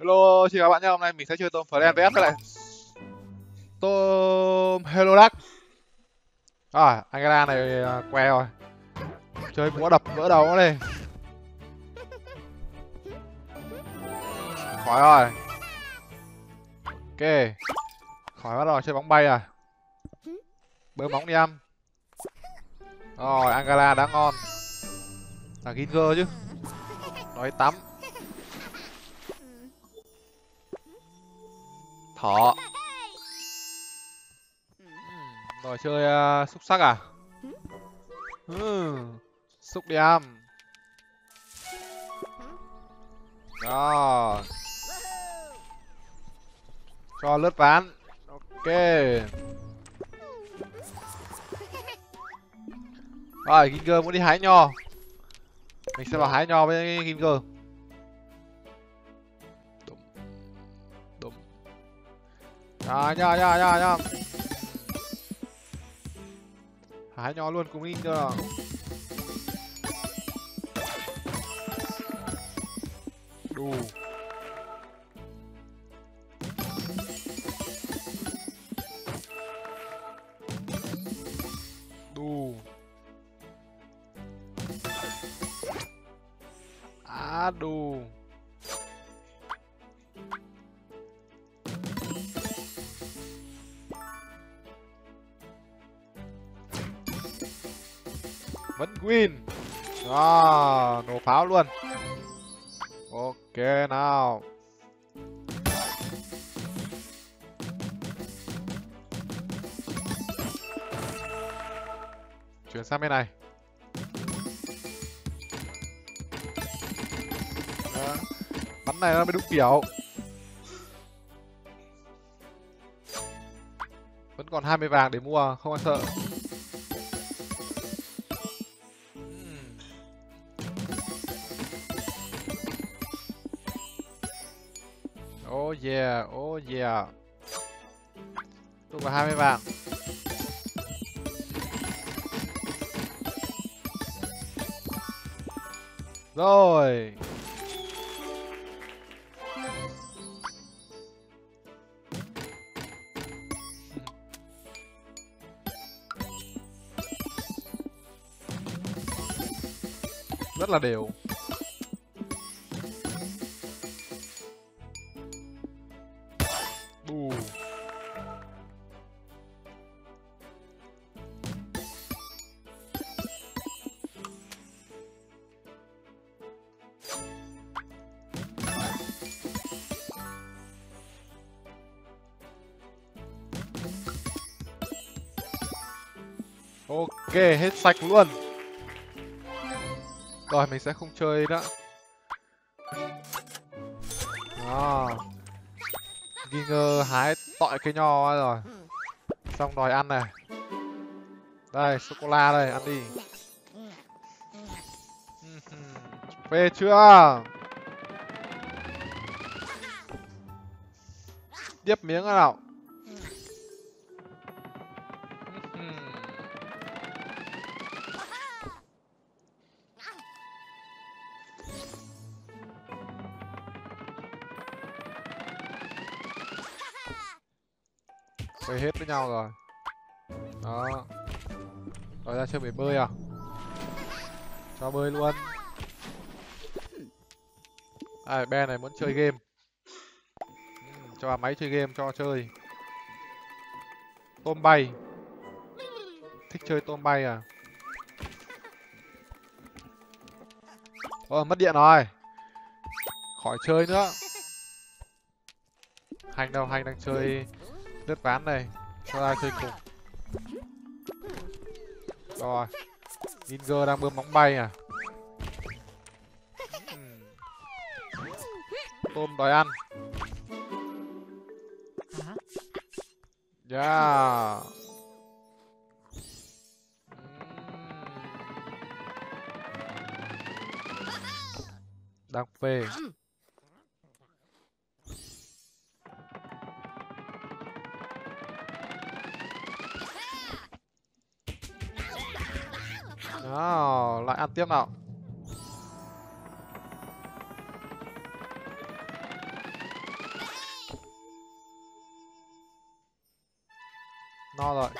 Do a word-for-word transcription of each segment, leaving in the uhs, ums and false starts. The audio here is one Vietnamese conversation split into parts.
Hello, xin chào các bạn nhé. Hôm nay mình sẽ chơi tôm Friend vs với lại tôm Hello Duck. À, Angela này à, què rồi. Chơi búa đập vỡ đầu nó đi. Khỏi rồi. Ok. Khỏi bắt rồi, chơi bóng bay à. Bơm bóng đi em. Rồi, Angela đã ngon. Là Ginger chứ. Nói tắm. Thỏ. Rồi chơi uh, xúc sắc à. Ừ. Xúc đi em. Đó. Cho lướt ván. Ok. Rồi, Ginger muốn đi hái nho. Mình sẽ vào hái nho với Ginger. Đúng. Đúng. À, nho, nho, nho, nho. Hái nho luôn cùng Ginger nào. Đù. Đù. À, đù. Vẫn win. À, nổ pháo luôn. Ok nào. Chuyển sang bên này. Đó. Bắn này nó mới đúng kiểu. Vẫn còn hai mươi vàng để mua, không ai sợ. Oh yeah, oh yeah. Tung vào hai mươi vàng. Rồi. Rất là đều. Bù. Ok, hết sạch luôn. Rồi, mình sẽ không chơi nữa. Đó. Ginger hái tọi cây nho rồi. Xong đòi ăn này. Đây, sô-cô-la đây, ăn đi. Phê chưa? Tiếp miếng nào. Phê hết với nhau rồi. Đó. Rồi ra chơi bể bơi à? Cho bơi luôn. À, Ben này muốn chơi game. Uhm, cho máy chơi game cho chơi. Tôm bay. Thích chơi tôm bay à? Ồ, mất điện rồi. Khỏi chơi nữa. Hành đâu, Hành đang chơi lướt ván này. Cho ra chơi cùng. Rồi. Ginger đang bơm bóng bay à? Uhm. Tôm đòi ăn. Yeah. Đang phê. Đó, lại ăn tiếp nào. No rồi.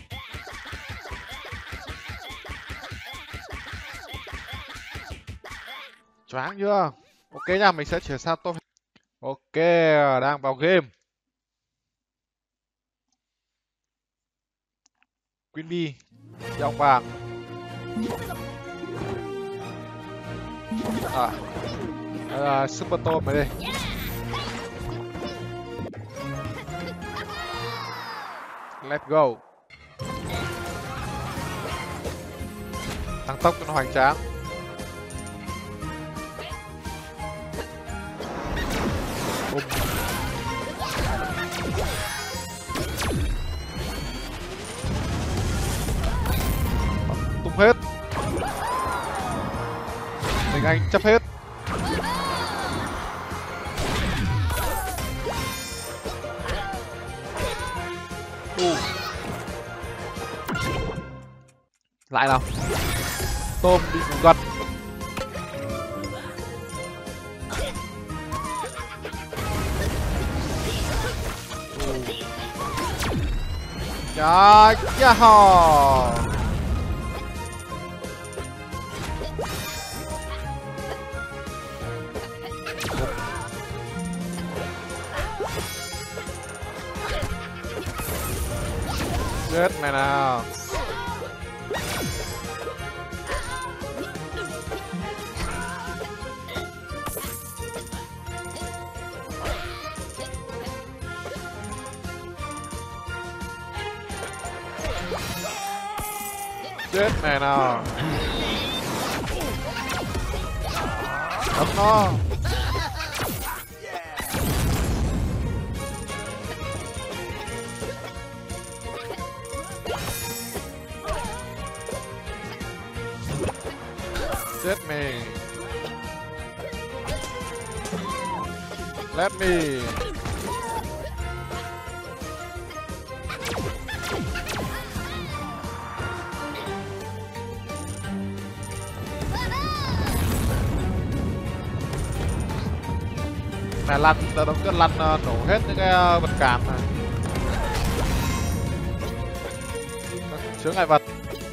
Choáng chưa? Ok nha, mình sẽ chuyển sang top. Ok, đang vào game. Queen Bee, dòng vàng. À, à Super Tôm này đây. Let's go. Tăng tốc cho nó hoành tráng. Bùm. Tung hết. Mình anh chấp hết. Đù. Lại nào. Tôm bị ngủ gật. Chà chà hò. Chết mày nào. Chết mày nào. Đấm nó. Chết mày. Let me. Này lăn, tao đóng cất lăn nổ hết những cái vật cản này. Chướng ngại vật.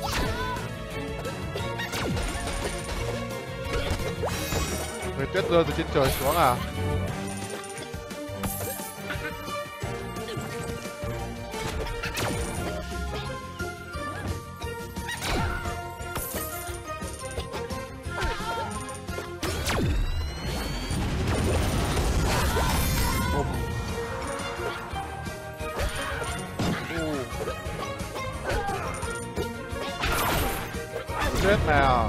Người tuyết rơi từ trên trời xuống à? Chết nào.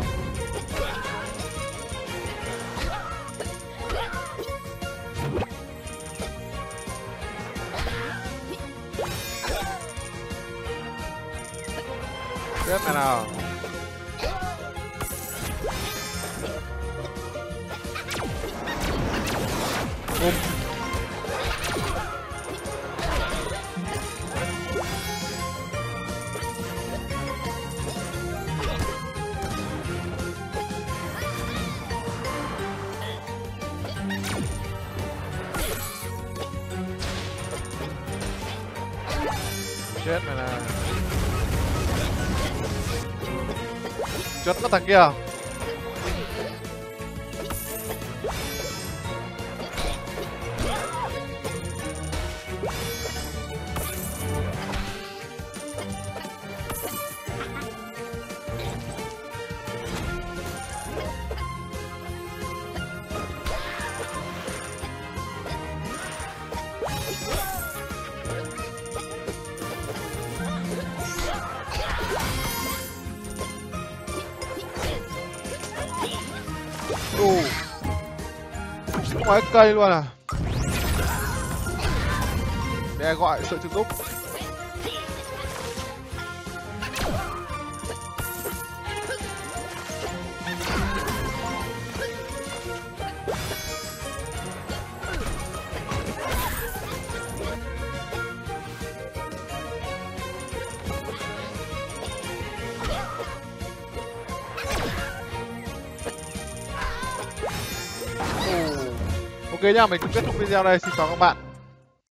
Chết này nào. Bum. Chết này nè. Chết có thằng kia. Ồ, ngoài cây luôn à. Để gọi sự trợ giúp. Ok nhá, mình cũng kết thúc video đây. Xin chào các bạn.